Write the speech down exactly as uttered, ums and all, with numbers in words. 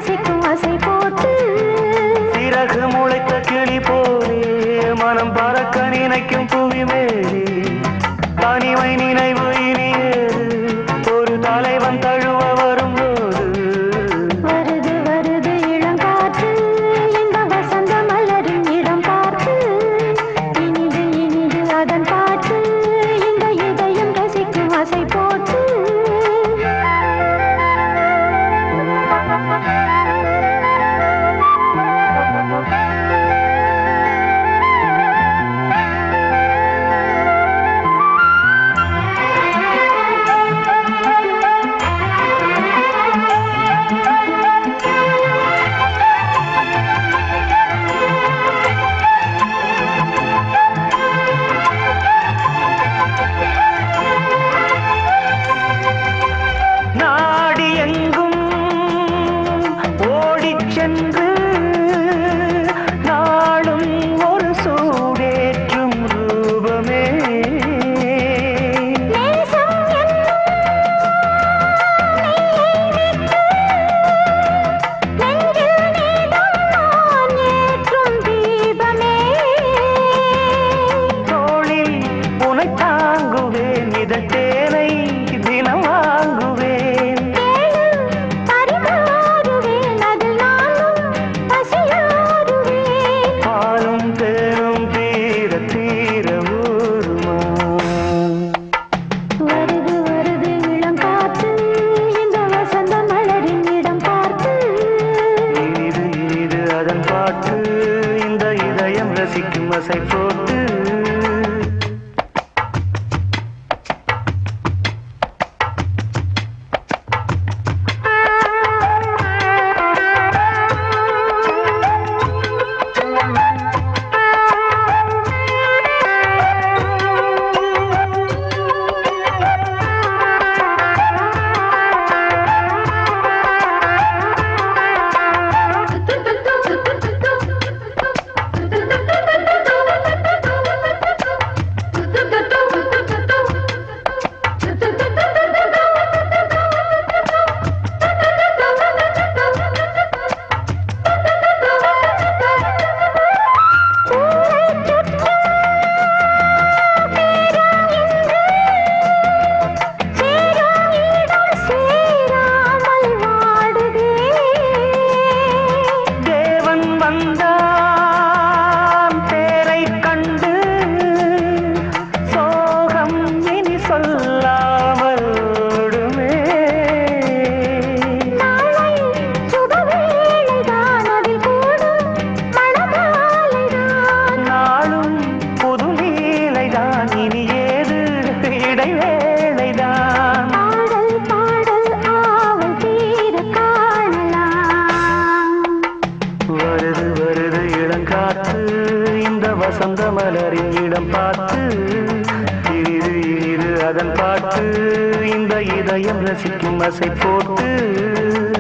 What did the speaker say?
ரசிக்கும் அசை போட்டு சிறகு முளைத்த கிளி போலே மனம் பறக்க நினைக்கும் புவி மேலே தனிமை நினைவு இனியேது ஒரு தலைவன் தழுவ வரும்போது வருது வருது இளங்காற்று இந்த வசந்த மலரின் இடம் பார்த்து இனிது இனிது அதன் பாட்டு இந்த இதயம் ரசிக்கும் அசை போட்டு சென்று நாளும் ஒரு சூடேற்றும் ரூபமே தோளில் உனை தாங்குவேன் இதட்டேனை தினம் வாங்குவேன் இந்த இதயம் ரசிக்கும் அசை போட்டு வசந்த மலரின் இடம் பார்த்து இனிது இனிது அதன் பாட்டு இந்த இதயம் ரசிக்கும் அசை போட்டு